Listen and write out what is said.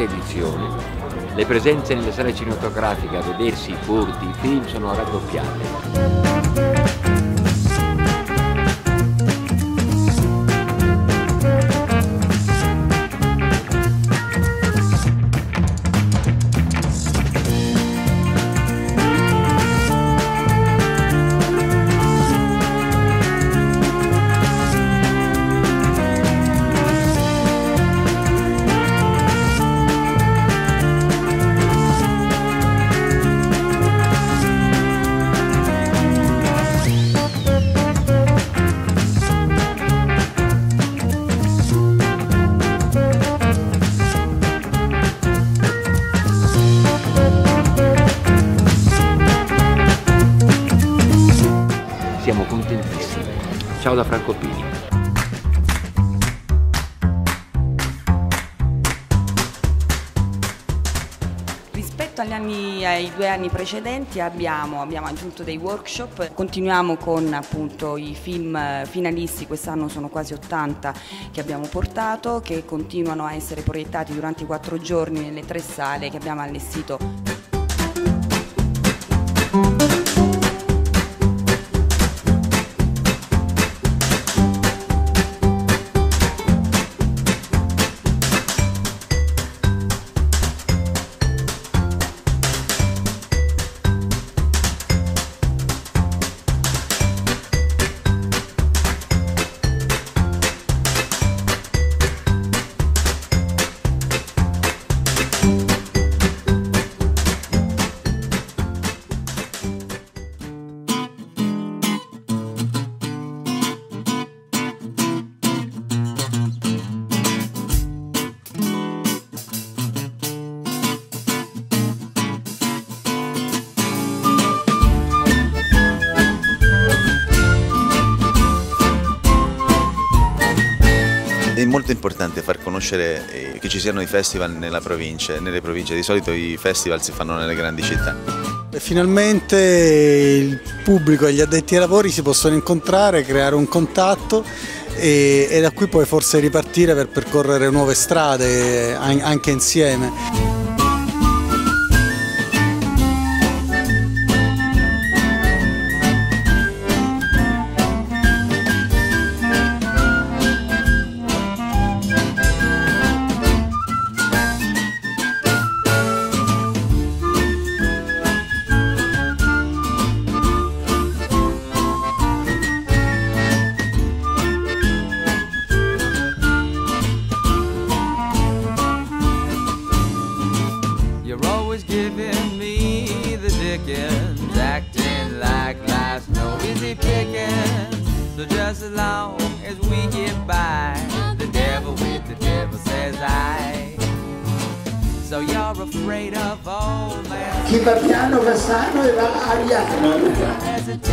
seconda edizione le presenze nelle sale cinematografiche a vedersi i corti, i film sono raddoppiate. Siamo contentissimi. Ciao da Franco Pini. Rispetto ai 2 anni precedenti abbiamo aggiunto dei workshop, continuiamo con appunto i film finalisti, quest'anno sono quasi 80 che abbiamo portato, che continuano a essere proiettati durante i 4 giorni nelle 3 sale che abbiamo allestito. È molto importante far conoscere che ci siano i festival nelle province, di solito i festival si fanno nelle grandi città. E finalmente il pubblico e gli addetti ai lavori si possono incontrare, creare un contatto e da qui poi forse ripartire per percorrere nuove strade anche insieme. Giving me the dickens, acting like life's no easy pickings. So just as long as we get by, the devil with the devil says I. So you're afraid of old man. Chi va piano va sano e va l'aria.